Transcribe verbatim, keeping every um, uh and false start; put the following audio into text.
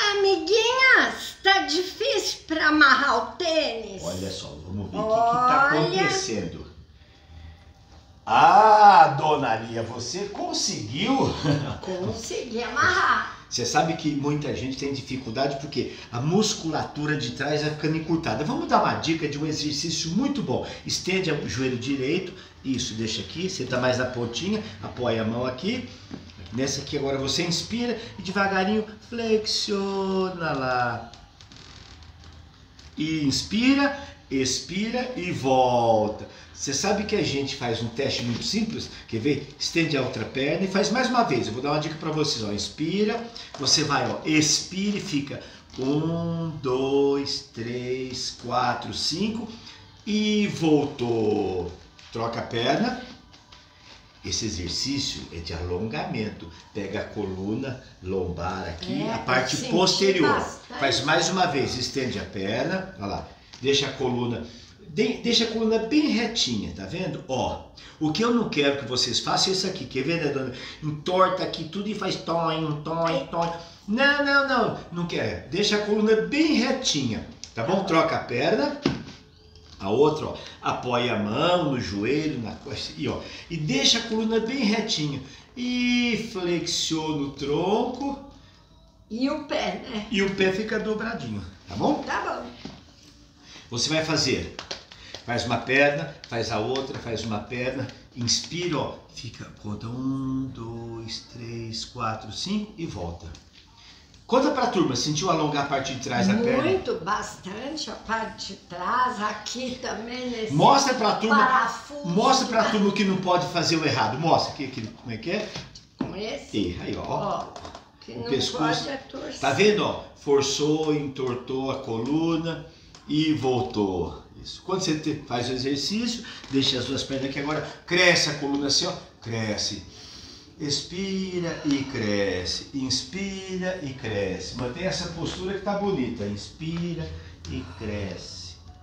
amiguinhas, tá difícil para amarrar o tênis? Olha só, vamos ver o que Olha. está acontecendo. Ah, dona Lia, você conseguiu? Consegui amarrar. Você sabe que muita gente tem dificuldade porque a musculatura de trás vai ficando encurtada. Vamos dar uma dica de um exercício muito bom. Estende o joelho direito, isso, deixa aqui, senta mais na pontinha, apoia a mão aqui. Nessa aqui agora você inspira e devagarinho flexiona lá. E inspira, expira e volta. Você sabe que a gente faz um teste muito simples? Quer ver? Estende a outra perna e faz mais uma vez. Eu vou dar uma dica para vocês. Ó. Inspira, você vai, ó, expira e fica um, dois, três, quatro, cinco e voltou. Troca a perna. Esse exercício é de alongamento. Pega a coluna lombar aqui, É, a parte senti posterior. bastante. Faz mais uma vez, estende a perna, olha lá. Deixa a coluna, de, deixa a coluna bem retinha, tá vendo? Ó, o que eu não quero que vocês façam é isso aqui, quer ver, né, dona? Entorta aqui tudo e faz tom, tom, tom. Não, não, não, não quero. Deixa a coluna bem retinha, tá bom? Troca a perna. A outra, ó, apoia a mão no joelho, na costa, e, ó, e deixa a coluna bem retinha. E flexiona o tronco. E o pé, né? E o pé fica dobradinho, tá bom? Tá bom. Você vai fazer, faz uma perna, faz a outra, faz uma perna, inspira, ó, fica, conta um, dois, três, quatro, cinco e volta. Conta pra turma, sentiu alongar a parte de trás da perna? Muito, bastante, a parte de trás, aqui também nesse Mostra pra turma, parafuso. mostra pra turma o que não pode fazer o errado. Mostra aqui, aqui como é que é? Com esse, E aí, ó, ó, que o não pescoço. pode é torcer. Tá vendo, ó? Forçou, entortou a coluna e voltou. Isso. Quando você te- faz o exercício, deixa as duas pernas aqui agora, cresce a coluna assim, ó, cresce. Expira e cresce, inspira e cresce. Mantém essa postura que tá bonita. Inspira e cresce.